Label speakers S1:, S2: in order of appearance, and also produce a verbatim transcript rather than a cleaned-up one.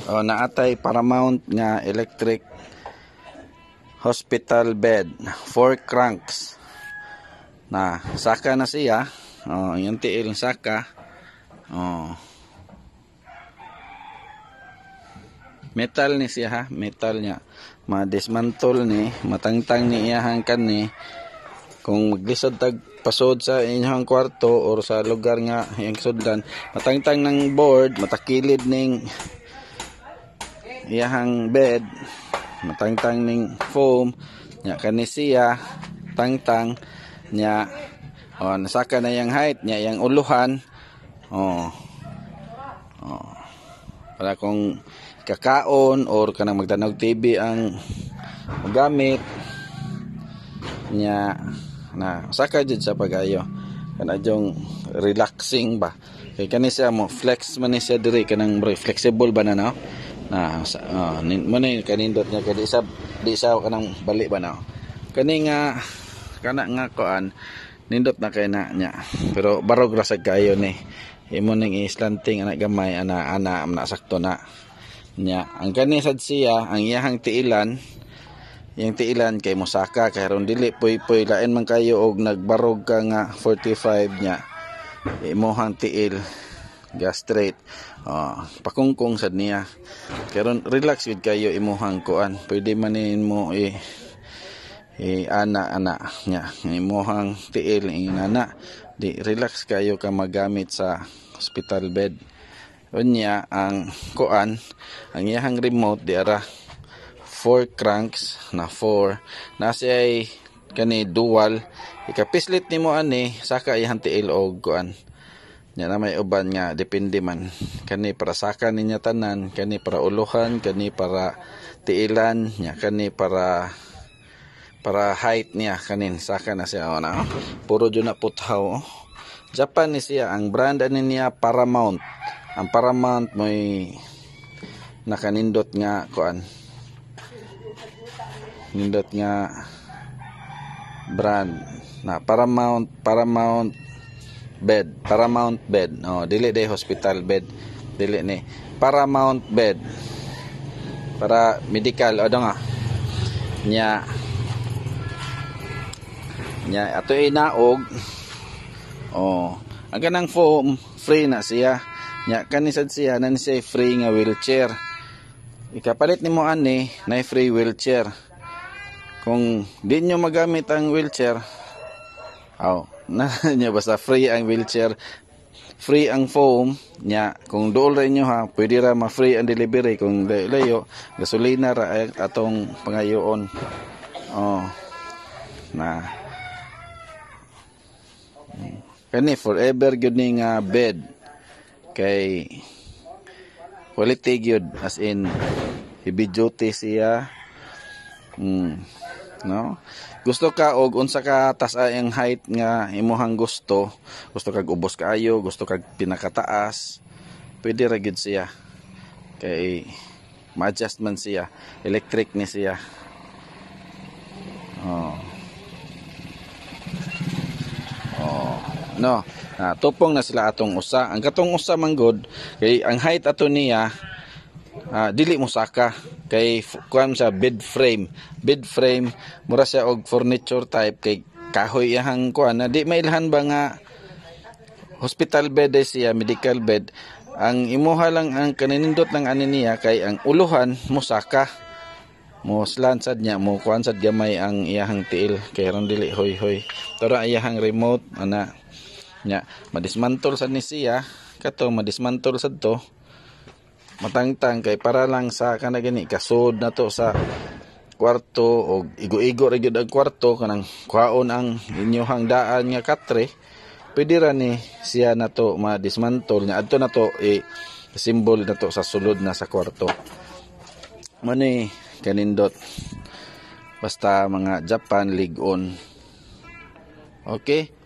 S1: O naatay Paramount nga electric hospital bed, four cranks. Na saka na siya. Oh, yung tiil saka. Oh. Metal ni siya ha, metal niya. Ma-dismantle ni, matangtang ni iyahang kani. Kung maglisod tag pasod sa inyong kwarto or sa lugar nga yung sudlan, matangtang ng board, matakilid ning iyahang bed, matangtang ning foam, nya kani siya tangtang nya. Oh, nasaka na yang height nya, yang uluhan. Oh. Oh. Para kung kakaon or kanang magtanog T V ang gamit nya na saka jud sa pagayo kana jong relaxing ba kay kani siya mo flex man ni siya diri kanang flexible ba na no na uh, mo ni kanindot nya kay di sa di sa kanang bali ba na kani nga kana nga kuan nindot na kay na nya pero barog ra sad kayo ni imo ning islanting anak gamay ana ana na sakto na nya. Ang kani sad siya ang iyahang tiilan, yung tiilan kay mosaka kay ron dili puy-puy lain man kayo og nagbarog ka nga forty-five nya imuhang tiil ga straight. Oh, pakungkong sad niya kay ron relax gid kayo imuhang kuan, pwede man mo i, i ana ana nya imuhang tiil inana di relax kayo ka magamit sa hospital bed. Unya ang kuan ang iyahang remote di ara four cranks na four na siya kani dual ikapislit nimo ani saka iyang tiil og kuan nya na may uban nga depende man kani para saka ninya tanan, kani para uluhan, kani para tiilan nya, kani para para height niya kanin saka na siya ona puro jud na puthaw. Japan ni siya ang brand ani niya Paramount. Ang Paramount may nakanindot nga kuan nindot nga brand na Paramount Paramount bed Paramount bed oh dili day hospital bed dili ni Paramount bed para medical o nga nya nya ato inaog oh ang kanang foam free na siya nya kani sad siya nan siya free nga wheelchair ikapalit nimo ani na free wheelchair. Kung di nyo magamit ang wheelchair aw na nya basta free ang wheelchair, free ang foam nya. Kung dool ra inyo ha pwede ra ma-free ang delivery kung layo gasolina ra atong pangayoon. Oh na kani forever gyud ni nga bed kay quality gyud as in heavy duty siya. Mm, no gusto ka og unsa ka tas-a ang height nga imuhang gusto gusto kag ubos kaayo, gusto kag pinakataas, pwede ra gyud siya kay ma-adjust man siya, electric ni siya. Oh oh no ah, tupong na sila atong usa. Ang katong usa man good kay ang height ato niya ah, dili mo saka kay kuan sa bed frame. Bed frame mura siya og furniture type kay kahoy iyang kuan na di mailhan ba nga hospital bed siya, medical bed. Ang imuha lang ang kaninindot ng ani niya kay ang uluhan mo saka mo slansad niya mo kuan sad gamay ang iyahang tiil kay ron dili hoy hoy. Tara iyahang remote ana nya madismantle sad ni siya kato madismantle sad to matangtang kay para lang sa kana gani kasud na to sa kwarto o igo-igo ra gyud ang kwarto kanang kuhaon ang inyohang daan nga katre pwede ra ni siya na to madismantle nya adto na to i symbol na to sa sulod na sa kwarto mo ni kanindot basta mga Japan ligon. Okay.